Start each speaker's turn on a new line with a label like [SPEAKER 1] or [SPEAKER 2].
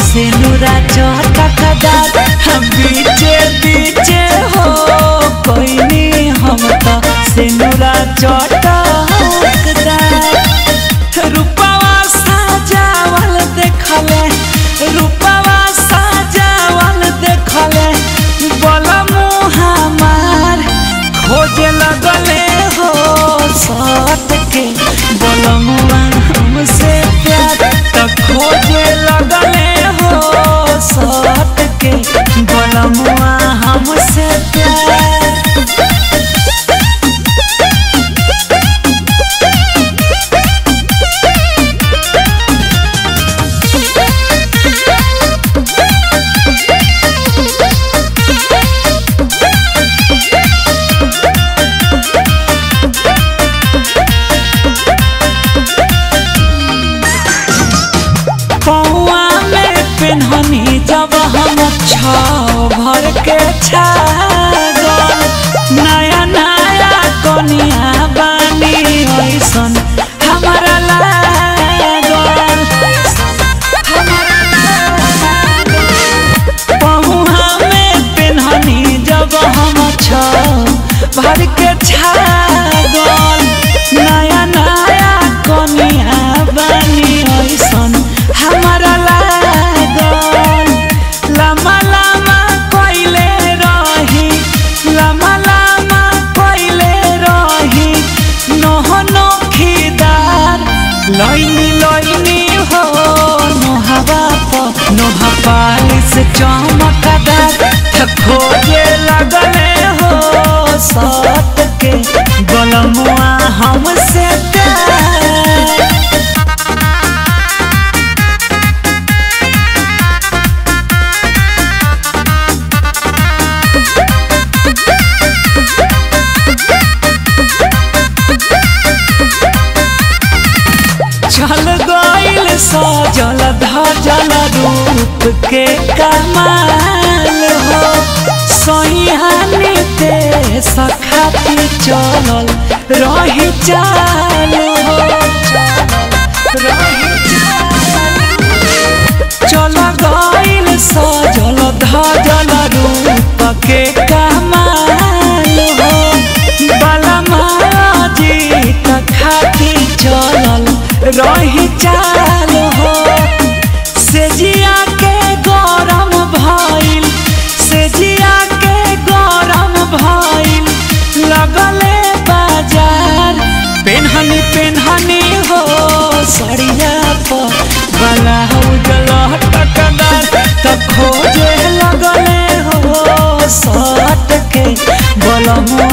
[SPEAKER 1] सेनुरा चटकदार बीचे बीचे हो कोई नहीं हम तो सेनुरा चटकदार रूपवा साजावल देखले रूपवा साजावल देखले बोला मुहा मार खोजे लगले हो सट के बोला मुआ हमसे प्यार तो खोजे लगले हो सट के बोला मुआ हमसे प्यार। पेन्हनी जब हम छाव भर के छागल नया नया कनिया बानी ऐसन हमारा लागल पहुआ में पेन्हनी जब हम छाव भर के छागल नया नया कनिया बानी ऐसन हमारा लम्बा लम्बा कोइले रही लम्बा लम्बा कोइले रही नोहनो खीदार लइनी लइनी हो नोहवा पर नोहा पालिस चमकदार खोजे लगले हो सट के गलमुआ हमसे प्यार। चल गइल सजल धजल रूप के कमाल हो सहिहानी ते सखाती चलल रही चाल हो चल गइल सजल धजल रूप के कमाल हो बलमा जी खाती चलल रही चाल हो सेजिया के गरम भइल सेजिया के गरम भइल लगले बाजार पेन्हनी पेन्हनी हो सड़िया पर ब्लाउज लटकदार तो खोजे लगले हो सट के बोलमो